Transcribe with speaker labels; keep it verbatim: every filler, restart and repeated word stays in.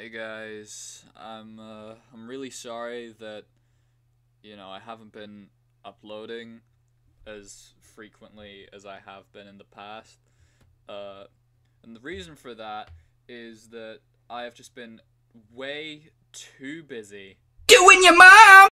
Speaker 1: Hey guys, I'm uh, I'm really sorry that you know I haven't been uploading as frequently as I have been in the past. Uh, and the reason for that is that I have just been way too busy
Speaker 2: Doing your mom!